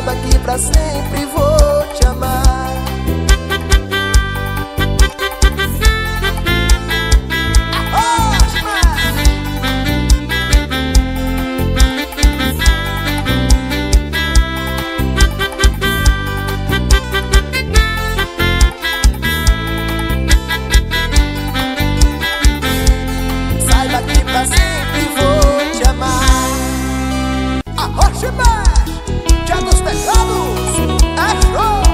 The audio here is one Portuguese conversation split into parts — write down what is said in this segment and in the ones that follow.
Saiba que pra sempre vou te amar. Saiba que pra sempre vou te amar. Arrocha mais, dia dos teclados, é show!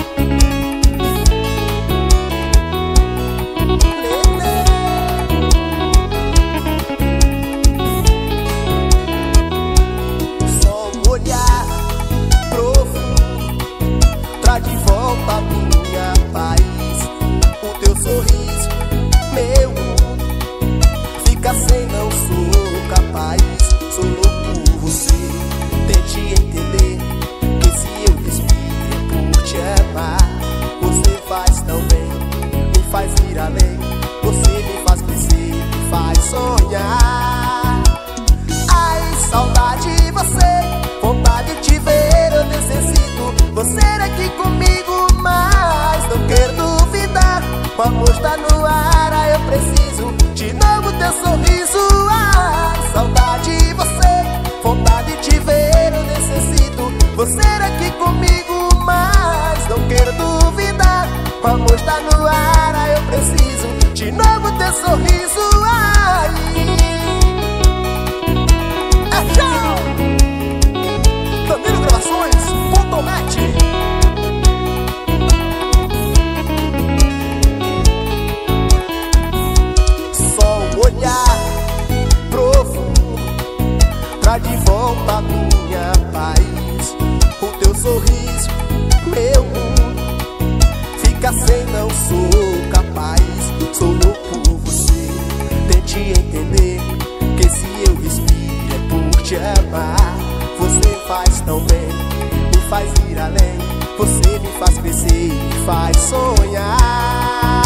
Só um olhar profundo traz de volta a minha paz. O teu sorriso, meu mundo, fica sem, não sou capaz. Sou louco por você, tente entender que se eu respiro é por te amar. Você faz tão bem, me faz ir além. Você me faz crescer, me faz sonhar. Ai, saudade de você, vontade de te ver, eu necessito você aqui comigo, mas não quero duvidar. O amor está no ar, ai, eu preciso de novo teu sorriso. Ai, saudade de você, vontade de te ver, eu necessito você aqui comigo, mas não quero duvidar. O amor está no ar, ai, eu preciso de novo teu sorriso. Ai, é show! Danilo Gravações.net. Só um olhar profundo traz de volta a minha paz. O teu sorriso, meu mundo, fica sem, não sou capaz. Sou louco por você, tente entender que se eu respiro é por te amar. Você faz tão bem, me faz ir além. Você me faz crescer, me faz sonhar.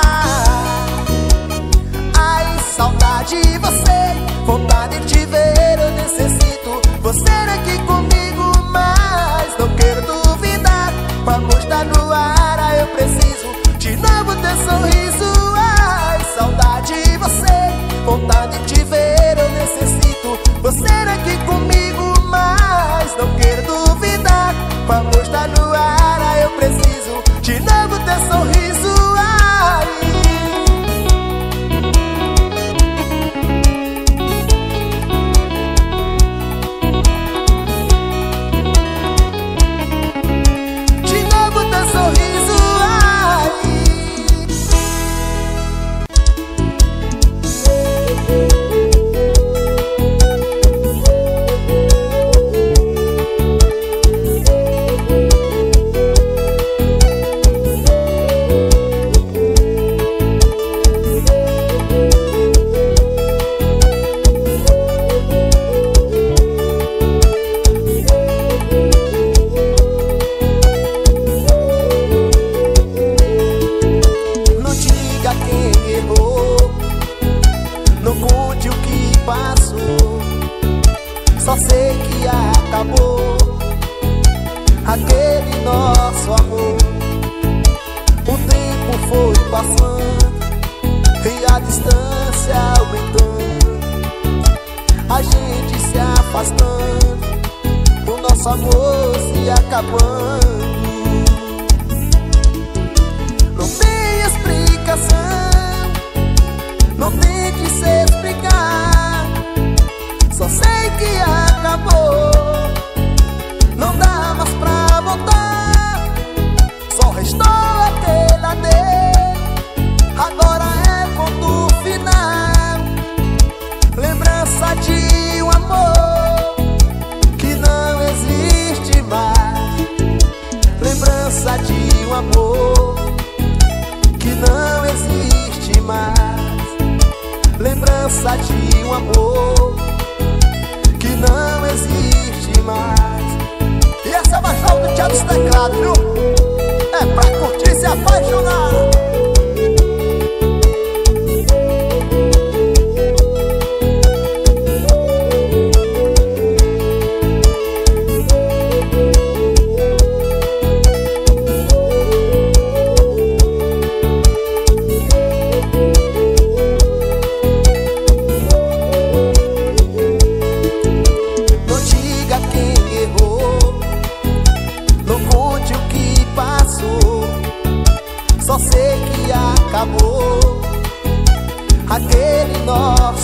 Ai, saudade de você, vontade de te ver, eu necessito você aqui comigo, mas não quero duvidar. O amor está no ar, ai, eu preciso de novo teu sorriso. Ai, saudade de você, vontade de te ver, eu necessito você aqui comigo, mas não quero duvidar. O amor está no ar, ai, eu preciso de novo teu sorriso. Ai, de novo teu sorriso. Ai, não diga quem errou, não conte o que passou. Só sei que acabou aquele nosso amor. O tempo foi passando e a distância aumentando, a gente se afastando, o nosso amor se acabando. Não tem explicação, não tem que se explicar. Só sei que acabou, não dá mais pra voltar. Só restou aquele adeus, agora é ponto final. Lembrança de um amor que não existe mais. Lembrança de um amor que não existe mais. Lembrança de um amor que não existe mais. E essa é a mais alta do Dia dos Teclados, viu? É pra curtir e se apaixonar.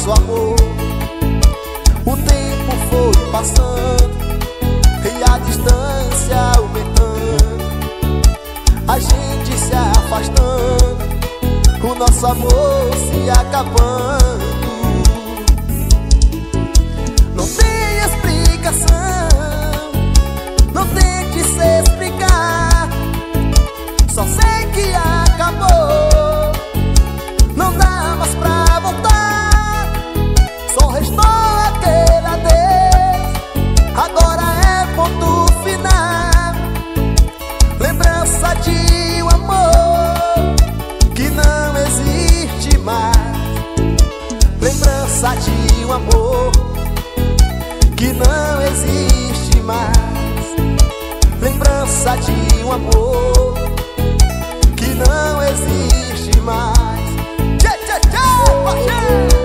nosso amor. O tempo foi passando e a distância aumentando, a gente se afastando, o nosso amor se acabando. Não tem explicação, não tente se explicar, só sei que acabou, não dá mais pra voltar. Só restou aquele adeus, agora é ponto final. Lembrança de um amor que não existe mais. Lembrança de um amor que não existe mais. Lembrança de um amor que não existe mais. Tchê, tchê, tchê, parceiro!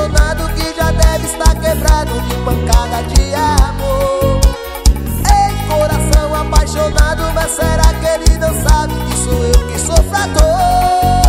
apaixonado que já deve estar quebrado de pancada de amor. Ei, coração apaixonado, mas será que ele não sabe que sou eu que sofro a dor?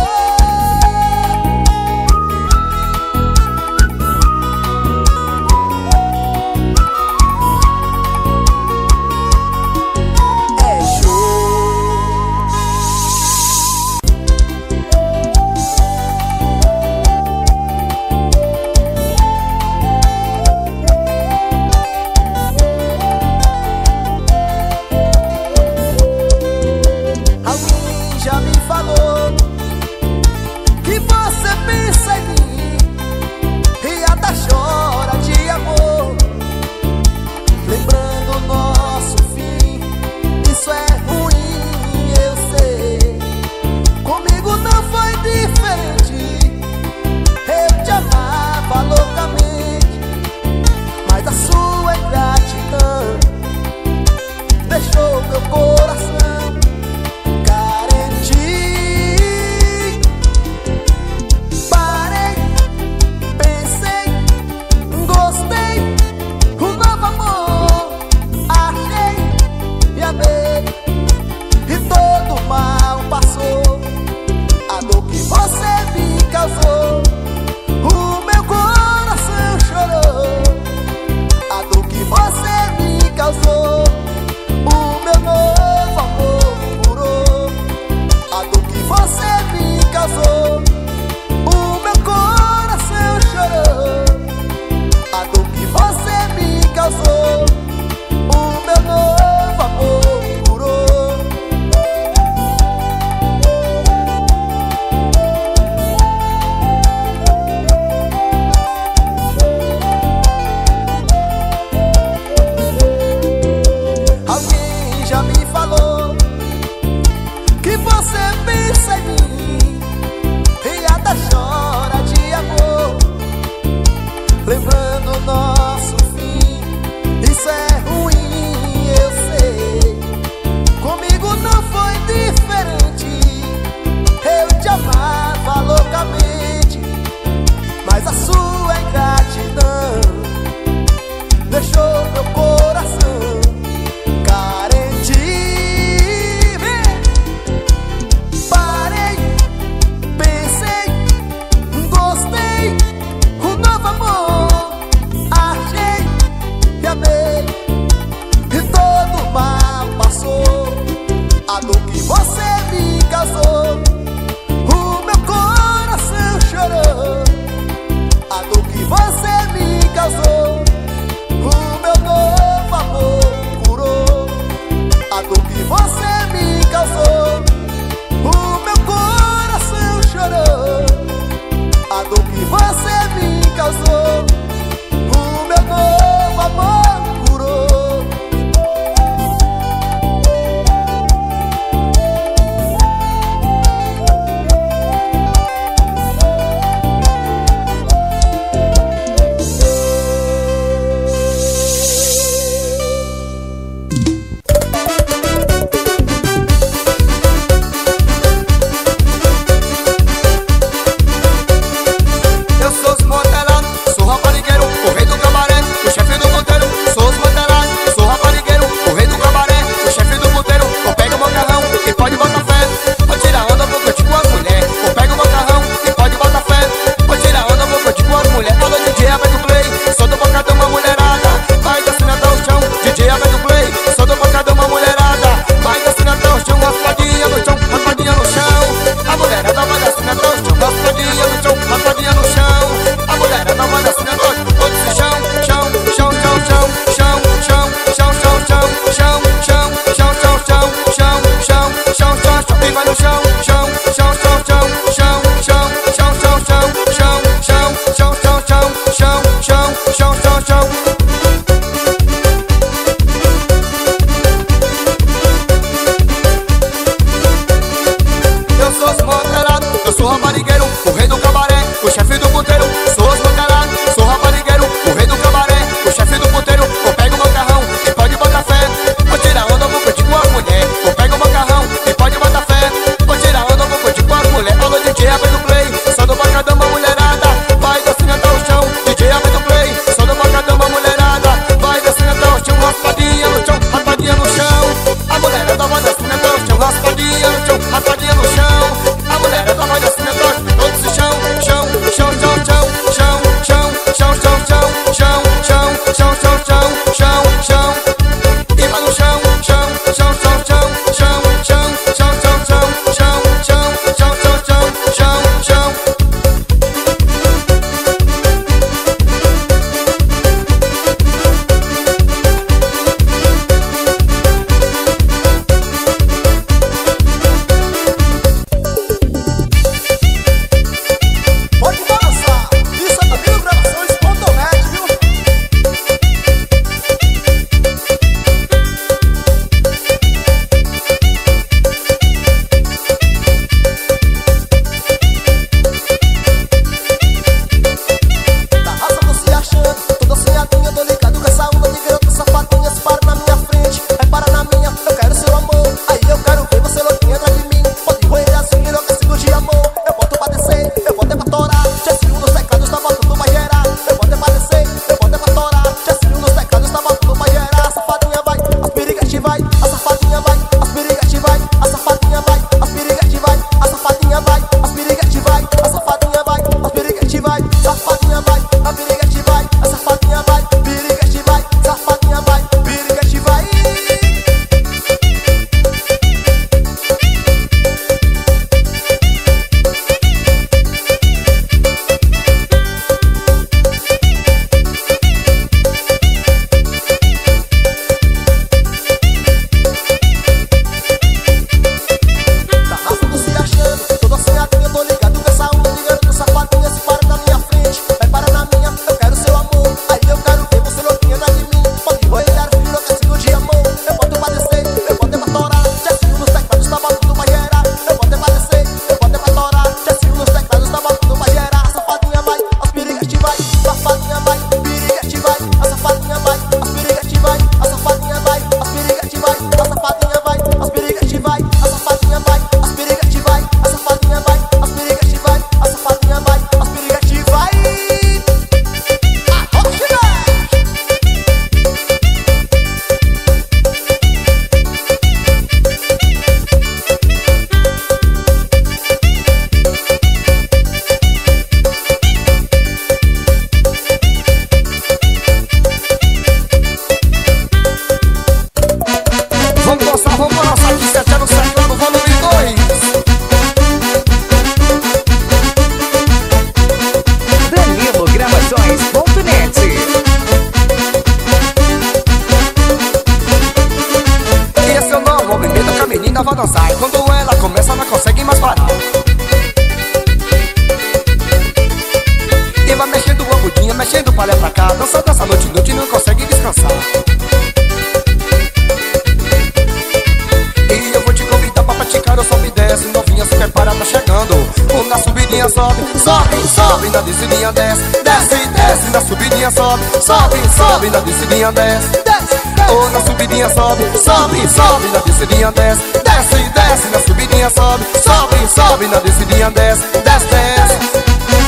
Já me falou que você pensa em mim e até chora de amor, lembrando o nosso fim. Isso é ruim, eu sei. Comigo não foi diferente. Eu te amava loucamente, mas a sua ingratidão deixou meu coração. E todo mal passou. A dor que você me causou, o meu coração chorou. A dor que você me causou, o meu novo amor curou. A dor que você me causou, o meu coração chorou. A dor que você me causou, o meu novo amor. Já me falou que você pensa em mim e até chora de amor, lembrando o nosso fim. Isso é ruim, eu sei. Comigo não foi diferente. Eu te amava loucamente, mas a sua ingratidão deixou meu coração. Parei, pensei, gostei, um novo amor. a piriguete vai, a safadinha vai, piriguete vai, safadinha vai, piriguete vai. Vai dançar e quando ela começa não consegue mais parar. E vai mexendo a bundinha, mexendo pra lá pra cá. Dança, dança noite, noite, não consegue descansar. E eu vou te convidar pra praticar o sobe e desce. Novinha se prepara, tá chegando. Na subidinha sobe, sobe, sobe. Na descidinha desce, desce, desce. Na subidinha sobe, sobe, sobe. Na descidinha desce, desce. Ou na subidinha sobe, sobe, sobe. Na descidinha desce, desce, desce. Na subidinha sobe, sobe, sobe. Na descidinha desce, desce, desce.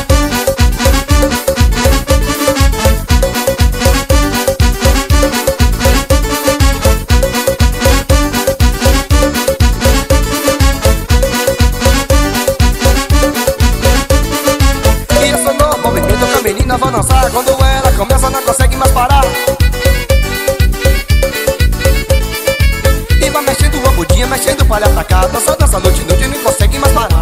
Menina vai dançar, quando ela começa não consegue mais parar. E vai mexendo a bundinha, mexendo pra lá pra cá. Dança, dança noite, noite, não consegue mais parar.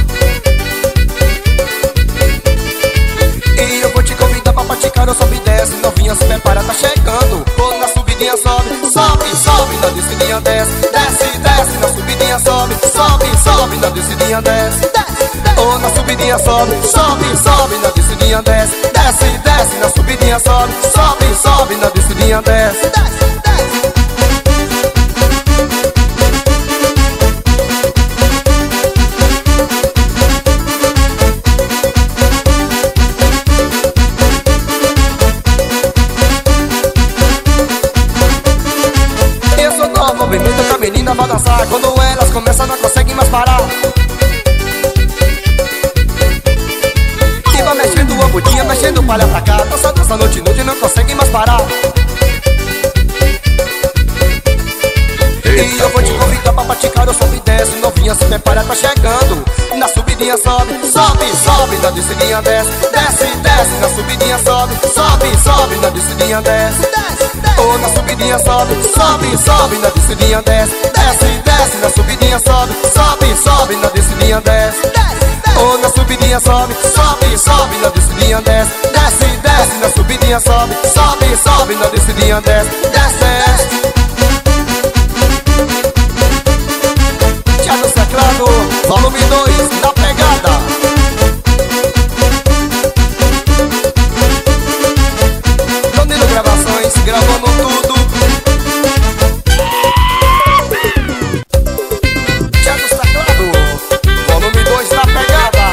E eu vou te convidar pra praticar o sobe e desce. Novinha se prepara, tá chegando. Ou na subidinha sobe, sobe, sobe. Na descidinha desce, desce, desce. Na subidinha sobe, sobe, sobe. Na descidinha desce, desce. Ou na subidinha sobe, sobe, sobe. Na descidinha desce, desce, desce. Na subidinha sobe, sobe, sobe. Na descidinha desce, desce, desce. Esse é o novo movimento que a menina vai dançar. Quando elas começam não conseguem mais parar. Mexendo a bundinha, mexendo pra lá pra cá. Dança, dança noite, noite, não consegue mais parar. E eu vou te convidar pra praticar o sobe e desce. Novinha se prepara, tá chegando. Na subidinha sobe, sobe, sobe. Na descidinha desce, desce, desce. Na subidinha sobe, sobe, sobe. Na descidinha desce, desce, desce. Ou na subidinha sobe, sobe, sobe. Na descidinha desce, desce, desce. Na subidinha sobe, sobe, sobe. Na descidinha desce, desce. Ou na subidinha sobe, sobe, sobe. Na descidinha desce, desce, desce. Na subidinha sobe, sobe, sobe. Na descidinha desce, desce, desce. Thiago Teclado, volume 2, na pegada. Danilo Gravações, gravando tudo. Thiago Teclado, volume 2, na pegada.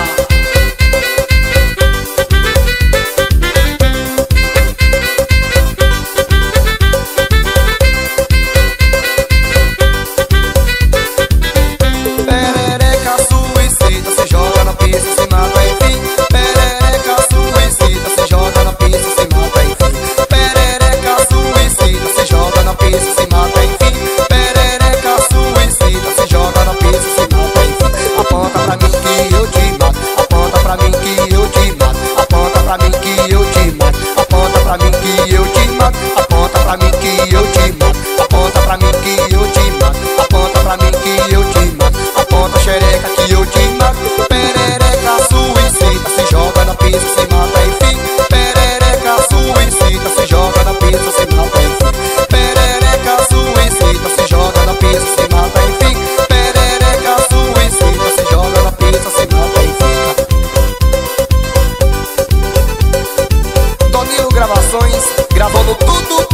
pra mim que eu te mato. Aponta pra mim que eu te mato. Aponta pra mim que eu te mato. Aponta pra mim que eu te mato. Aponta xereca que eu te mato. Perereca suicida, se joga na pista, se mata enfim. Perereca suicida, se joga na pista, se mata enfim. Perereca suicida, se joga na pista, se mata enfim. Perereca suicida, se joga na pista, se mata enfim. Donilo Gravações, gravando tudo.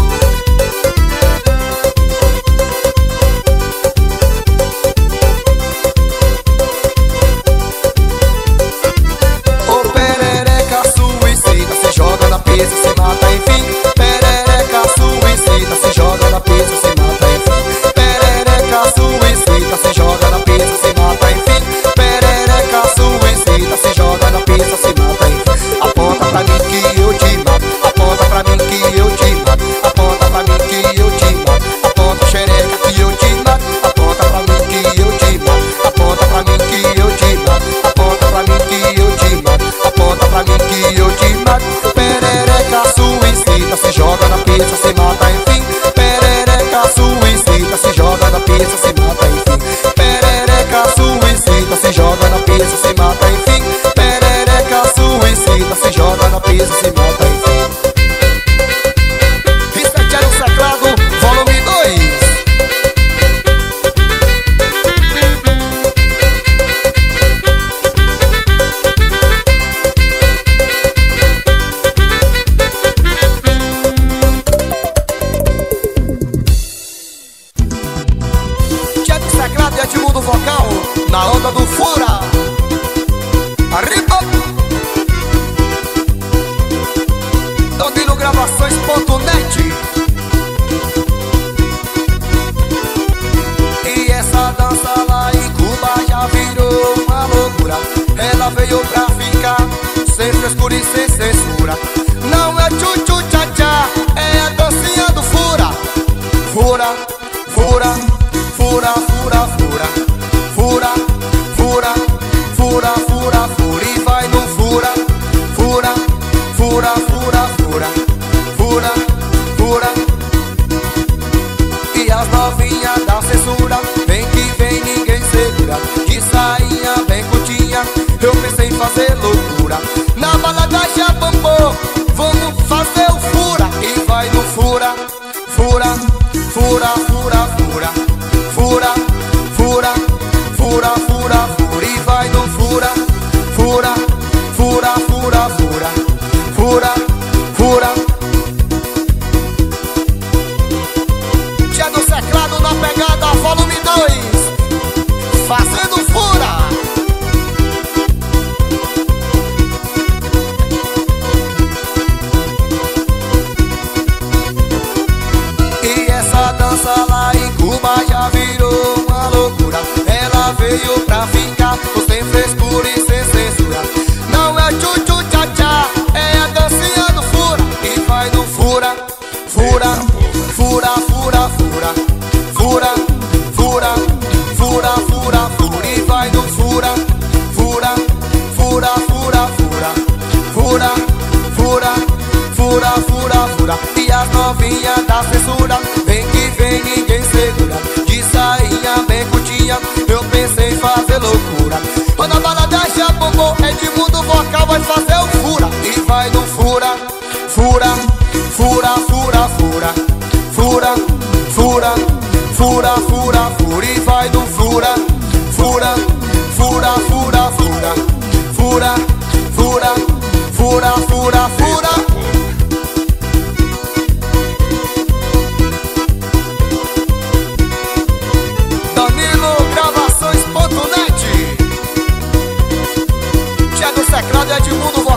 Se mata enfim. Perereca suicida, se joga na pista, se mata enfim. Perereca suicida, se joga na pista, se mata enfim. Perereca suicida, se joga na pista, se mata enfim. Aponta pra mim que eu te mato. Aponta pra mim que eu te mato. Aponta pra mim que eu te mato. Aponta xereca que eu te mato. Aponta pra mim que eu te mato. Aponta pra mim que eu te mato. Aponta pra mim que eu te mato. Aponta pra mim que eu te mato. Perereca suicida, se joga na pista, se mata enfim. Perereca suicida, se joga na pista, se mata enfim. Perereca suicida, se joga na pista, se mata enfim. Perereca suicida, se joga na pista, se mata enfim. Isso é o Seclado, volume 2. Edmundo vocal, na onda do fura. Arriba. Donilo Gravações.net. E essa dança lá em Cuba já virou uma loucura. Ela veio pra ficar, sem frescura e sem censura. Não é tchu-tchu tchá-tchá, é a dancinha do fura. Fura, fura, fura, fura, fura. Fura, fura, fura, fura, fura. E vai no fura. Fura, fura, fura, fura. Fura, fura. E as novinhas da censura, vem que vem, ninguém segura. De sainha bem curtinha, eu pensei em fazer loucura. Na balada já bombou, vamos fazer o fura. E vai no fura. Fura, fura, fura, fura. Fura, fura, fura, fura, fura. E vai no fura. Fura, fura, fura, fura. Fura, fura. Tia do Seclado na pegada, volume 2. Fazendo fura. E essa dança lá em Cuba já virou uma loucura. Ela veio pra ficar, sem frescura e sem censura. Não é tchu-tchu tchá-tchá, é a dancinha do fura. E vai no fura. Fura, fura, fura, fura. Fura, fura, fura, fura, fura. E vai no fura. Fura, fura, fura, fura. Fura, fura, fura, fura, fura. E as novinhas da censura, vem que vem, ninguém segura. De sainha bem curtinha, eu pensei em fazer loucura. Quando a balada já bombou, Edmundo vocal vai fazer o fura. E vai no fura. Fura, fura, fura, fura. Fura, fura, fura, fura, fura. E vai no fura. Fura, fura, fura, fura. Fura, fura, fura, fura, fura. Donilo Gravações.net. Tia do Seclado, Edmundo vocal.